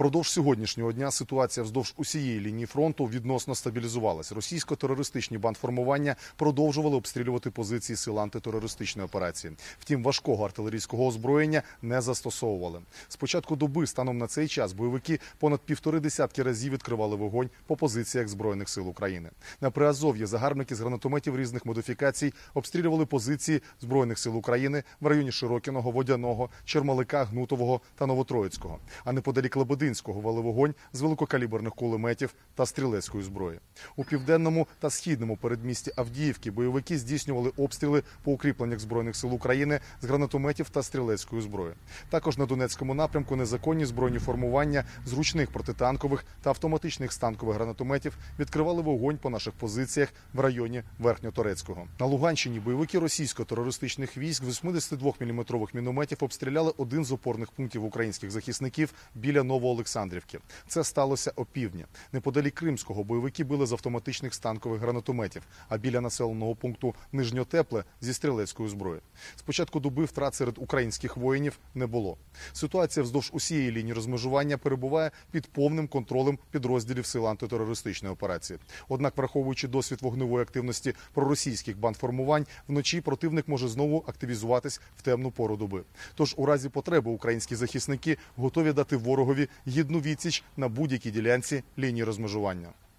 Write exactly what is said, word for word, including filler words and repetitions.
Впродовж сьогоднішнього дня ситуація вздовж усієї лінії фронту відносно стабілізувалась. Російсько-терористичні бандформування продовжували обстрілювати позиції сил антитерористичної операції. Втім, важкого артилерійського озброєння не застосовували. З початку доби, станом на цей час, бойовики понад півтори десятки разів відкривали вогонь по позиціях Збройних сил України. На Приазов'ї загарбники з гранатометів різних модифікацій обстрілювали позиції Збройних сил України в районі Широкіного, Водяного, Чермалика, Гнутового та Новотроїцького. А неподалік Лебединського вели вогонь з великокаліберних кулеметів та стрілецької зброї. У південному та східному передмісті Авдіївки бойовики здійснювали обстріли по укріпленнях Збройних сил України з гранатометів та стрілецької зброї. Також на Донецькому напрямку незаконні збройні формування з ручних протитанкових та автоматичних станкових гранатометів відкривали вогонь по наших позиціях в районі Верхньоторецького. На Луганщині бойовики російсько-терористичних військ з вісімдесятидвоміліметрових мінометів обстріляли один з опорних пунктів українських захисників біля Новоолександрівки. Це сталося опівдня. Неподалік Кримського бойовики били з автоматичних станкових гранатометів, а біля населеного пункту Нижньотепле зі стрілецької зброї. З початку доби втрат серед українських воїнів не було. Ситуація вздовж усієї лінії розмежування перебуває під повним контролем підрозділів сил антитерористичної операції. Однак, враховуючи досвід вогневої активності проросійських бандформувань, вночі противник може знову активізуватись в темну пору доби. Тож у разі потреби українські захисники готові дати ворогові гідну відсіч на будь-якій ділянці лінії розмежування.